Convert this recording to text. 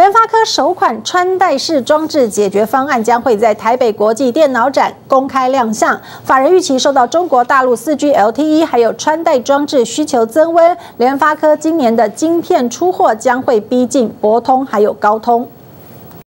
联发科首款穿戴式装置解决方案将会在台北国际电脑展公开亮相。法人预期受到中国大陆4G LTE 还有穿戴装置需求增温，联发科今年的晶片出货将会逼近博通还有高通。